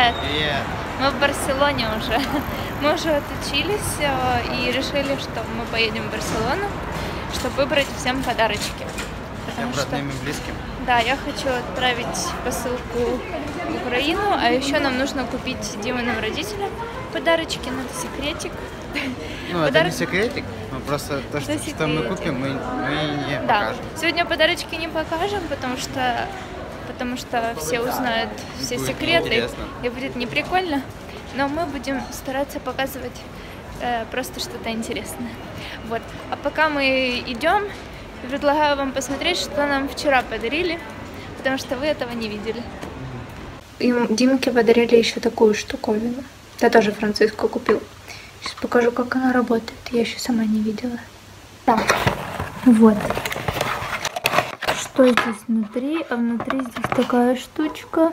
Привет! Привет! Мы в Барселоне уже. Мы уже отучились и решили, что мы поедем в Барселону, чтобы выбрать всем подарочки. Всем родным и близким. Да, я хочу отправить посылку в Украину, а еще нам нужно купить Диминым родителям подарочки, но это секретик. Ну, это не секретик, но просто то, что мы купим, мы не покажем. Сегодня подарочки не покажем, потому что все узнают все секреты, и будет не прикольно. Но мы будем стараться показывать просто что-то интересное. Вот. А пока мы идем, я предлагаю вам посмотреть, что нам вчера подарили, потому что вы этого не видели. Димке подарили еще такую штуковину. Я тоже Франциско купил. Сейчас покажу, как она работает. Я еще сама не видела. Так, вот. Что здесь внутри? А внутри здесь такая штучка.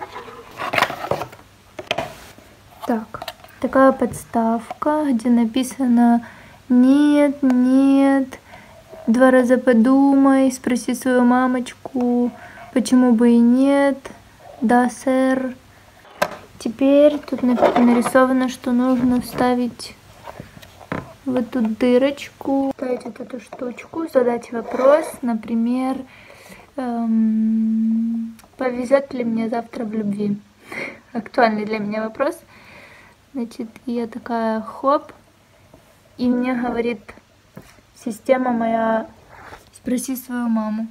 Так, такая подставка, где написано «Нет, нет, 2 раза подумай, спроси свою мамочку, почему бы и нет, да, сэр». Теперь тут нарисовано, что нужно вставить в эту дырочку, ставить вот эту штучку, задать вопрос, например, повезет ли мне завтра в любви. Актуальный для меня вопрос. Значит, я такая хоп, и мне говорит система моя: спроси свою маму.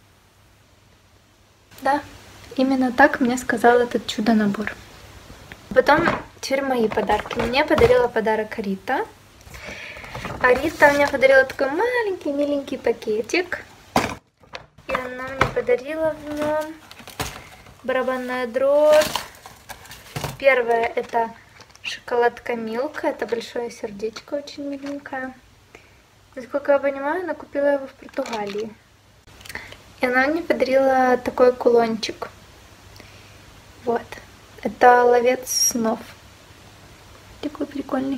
Да, именно так мне сказал этот чудо-набор. Потом теперь мои подарки. Мне подарила подарок Рита. А Рита мне подарила такой маленький, миленький пакетик. И она мне подарила в нем барабанная дробь. Первое — это шоколадка Милка. Это большое сердечко, очень миленькое. Насколько я понимаю, она купила его в Португалии. И она мне подарила такой кулончик. Вот. Это ловец снов. Такой прикольный.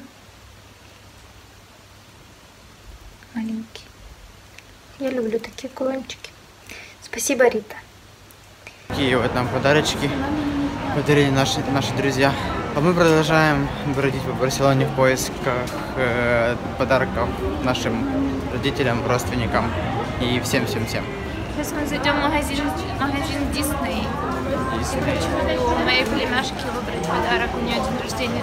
Маленький. Я люблю такие кулончики. Спасибо, Рита. Такие вот нам подарочки подарили наши друзья. А мы продолжаем бродить по Барселоне в поисках подарков нашим родителям, родственникам и всем-всем-всем. Сейчас мы зайдем в магазин Дисней. Хочу у моей племяшки выбрать подарок. У нее день рождения.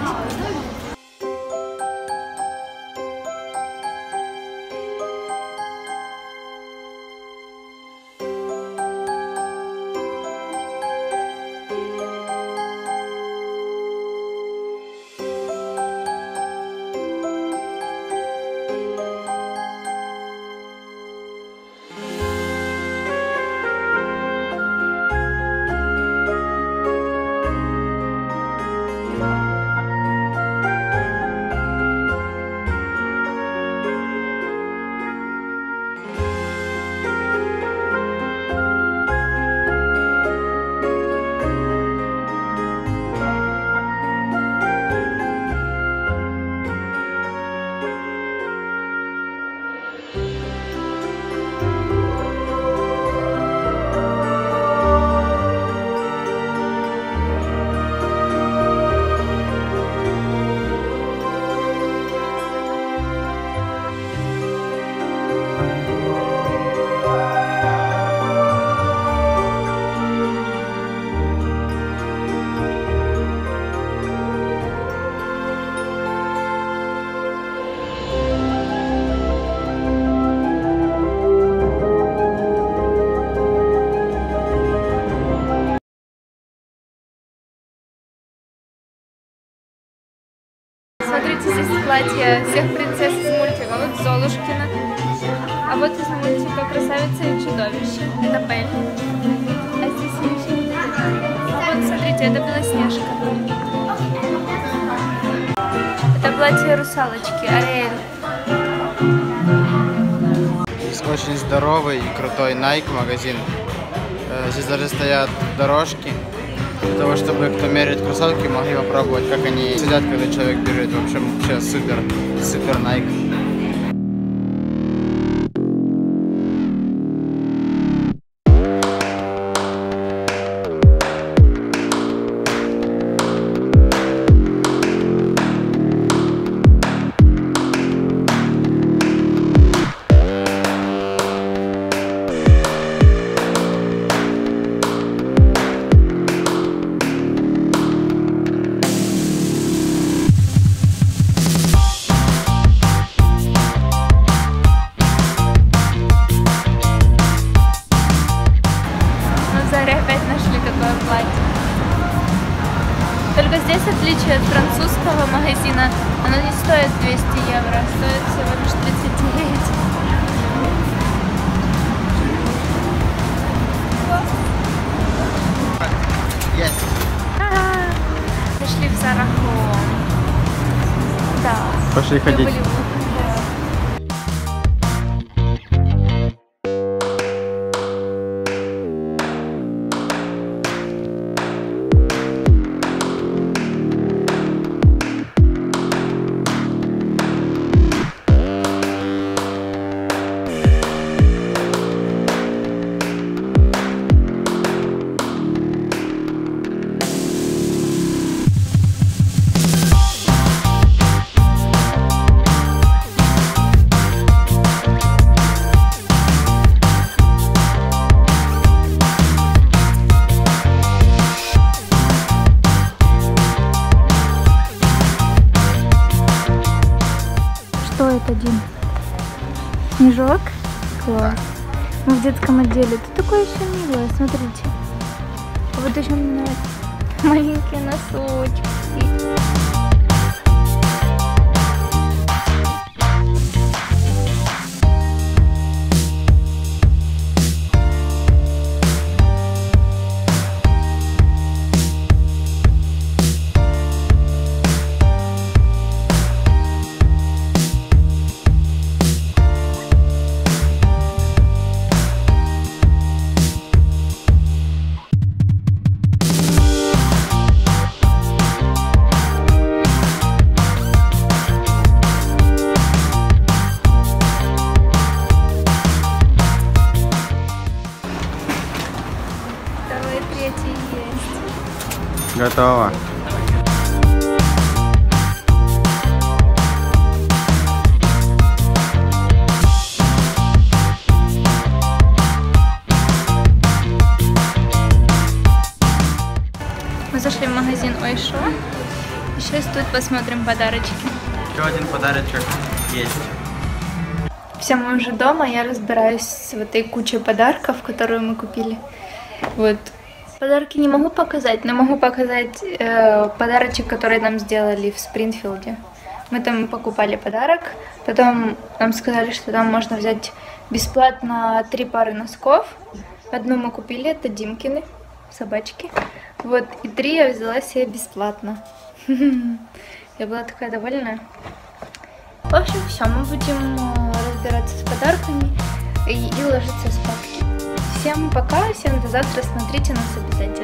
Смотрите, здесь платье всех принцесс из мультика. Вот Золушкина. А вот из мультика «Красавица и чудовище». Это Бель. А здесь еще... Вот, смотрите, это Белоснежка. Это платье русалочки, Ариэль. Здесь очень здоровый и крутой Nike магазин. Здесь даже стоят дорожки для того, чтобы кто меряет кроссовки, могли попробовать, как они сидят, когда человек бежит. В общем, вообще супер Nike. Здесь, в отличие от французского магазина, оно не стоит 200 евро, а стоит всего лишь 39. Есть. Зашли в Zara Home. Да. Пошли ходить. Что это, Дим? Снежок? Класс. Мы в детском отделе. Тут такое еще милое, смотрите. Вот еще мне нравится. Маленькие носочки. Готово. Мы зашли в магазин Ойшо. И сейчас тут посмотрим подарочки. Еще один подарочек есть. Все, мы уже дома, я разбираюсь в этой куче подарков, которую мы купили. Вот. Подарки не могу показать, но могу показать подарочек, который нам сделали в Спрингфилде. Мы там покупали подарок, потом нам сказали, что там можно взять бесплатно 3 пары носков. Одну мы купили, это Димкины, собачки. Вот, и 3 я взяла себе бесплатно. Я была такая довольная. В общем, все, мы будем разбираться с подарками и ложиться спать. Всем пока, всем до завтра, смотрите нас обязательно.